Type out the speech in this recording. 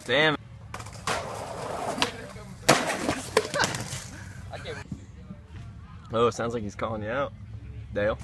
Damn. Oh, it sounds like he's calling you out, Dale.